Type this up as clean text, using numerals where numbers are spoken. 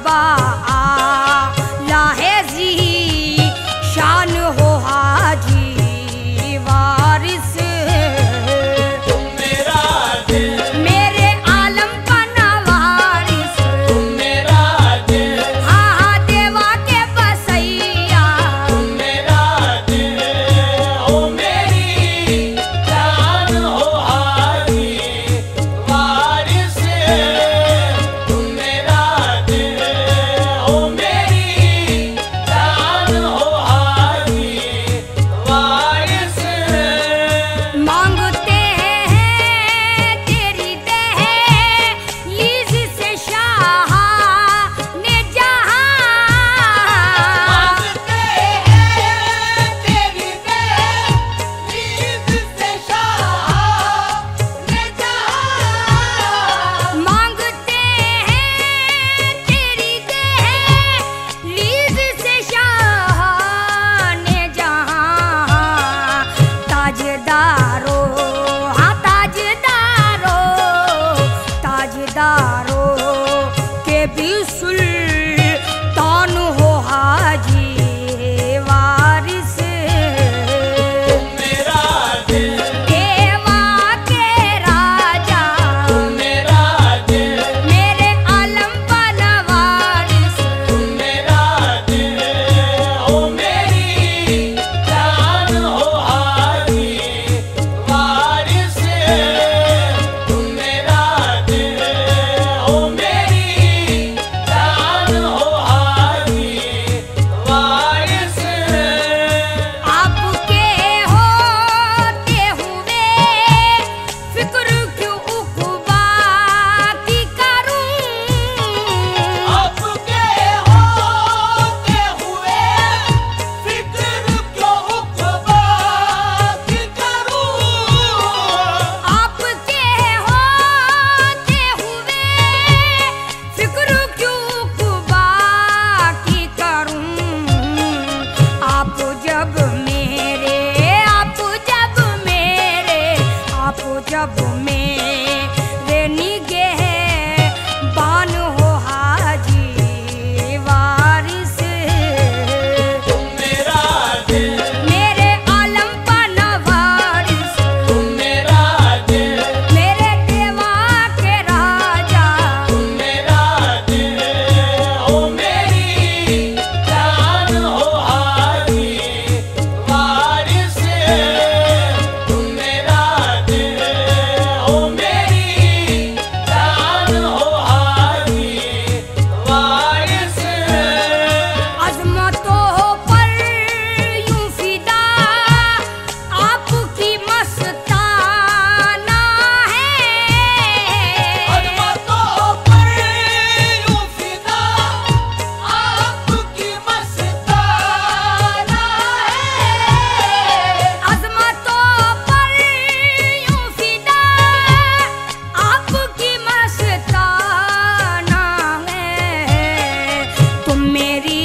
बाबा आला है जी, शान हो हाजी वारिस। तुम मेरा दिल, मेरे आलम का नवारिस, तुम मेरा दिल, हाँ हाँ देवा के बसैया। तुम मेरा दिल, ओ मेरी जान हो हाजी वारिस। तुम मेरा दिल, ओ मेरी जान हो हाजी वारिस। मांगते हैं तेरी दहलीज से शाह ने जहां। मांगते हैं तेरी दहलीज से शाह ने जहां। मांगते हैं तेरी दहलीज से शाह ने जहां। ताजदारो हाँ ताजदारो, ताजदारो के भी सुल्तान हो हाजी वारिस। मेरा दिल, देवा के राजा, मेरा दिल, मेरे आलम का नवारिस। मेरा दिल, ओ मेरी जान हो हाजी वारिस। तुम मेरा दिल, ओ मेरी जान हो हाजी वारिस। आपके होते हुए फिक्र क्यों उक़बा की करूं। आपके होते हुए फिक्र क्यों उक़बा की करूं। आपके होते हुए फिक्र क्यों उक़बा की करूं। आप जब मेरे, आप जब मेरे, आप जब मेरे निगहबान हो हाजी वारिस। तुम मेरा दिल, मेरे आलम का नवारिस, तुम मेरा दिल, मेरे देवा के राजा। तुम मेरा दिल, ओ मेरी जान हो हाजी वारिस। तुम मेरा दिल, ओ मेरी जान हो हाजी वारिस। अज़मतों पर यूं फिदा आपकी मस्ताना है। अज़मतों पर यूं फिदा आपकी मस्ताना है। अज़मतों पर यूं फिदा आपकी मस्ताना है। तुम मेरी